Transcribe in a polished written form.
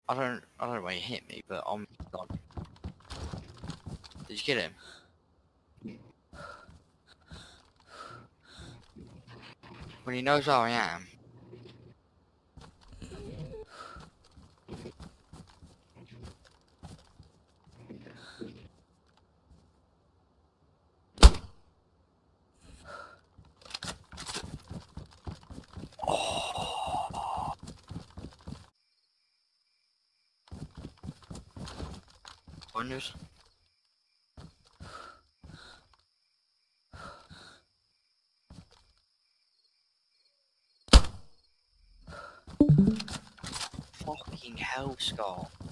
I don't know why he hit me, but I'm gone. Did you kill him? When he knows where I am. Wonders. Fucking hell, Scott.